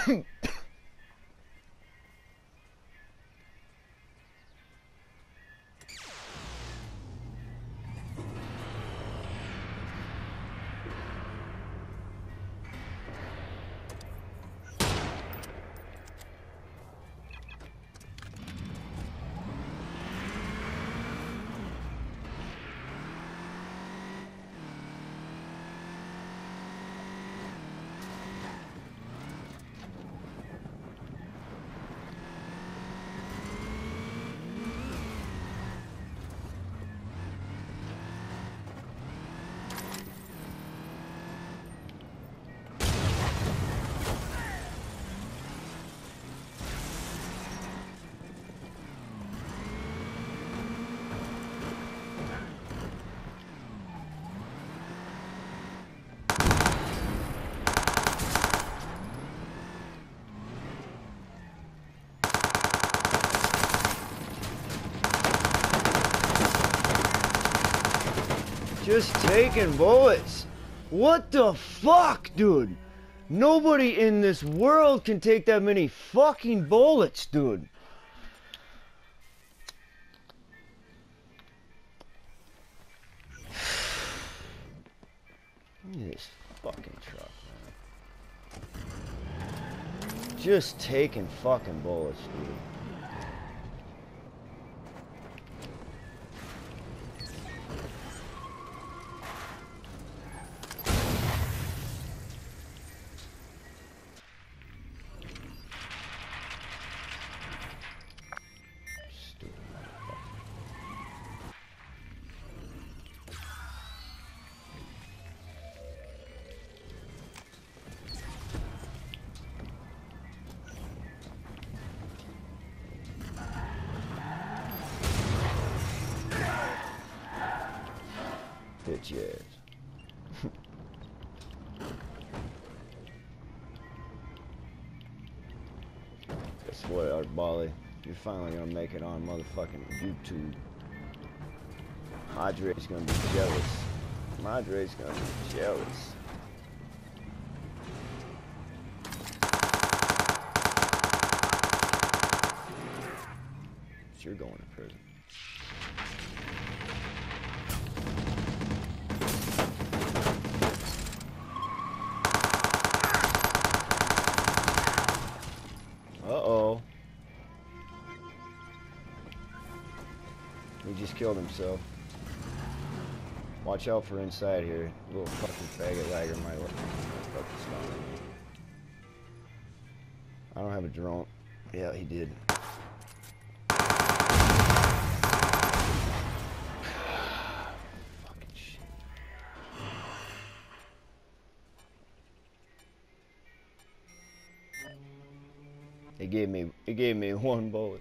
Just taking bullets. What the fuck, dude? Nobody in this world can take that many fucking bullets, dude. Look at this fucking truck, man. Just taking fucking bullets, dude. Bitch ass. Guess what, Art Bali? You're finally gonna make it on motherfucking YouTube. Madre's gonna be jealous. Madre's gonna be jealous. You're going to prison. Uh-oh. He just killed himself. Watch out for inside here. Little fucking faggot lagger might fucking spawn. I don't have a drone. Yeah, he did. Fucking shit. It gave me one bullet.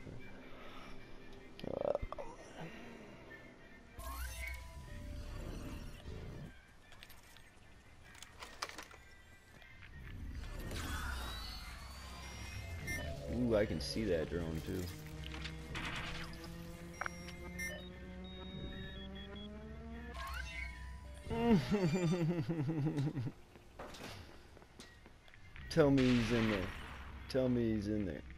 Ooh, I can see that drone too. Tell me he's in there. Tell me he's in there.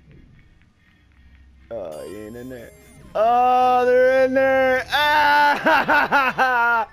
Oh, he ain't in there. Oh, they're in there. Ah!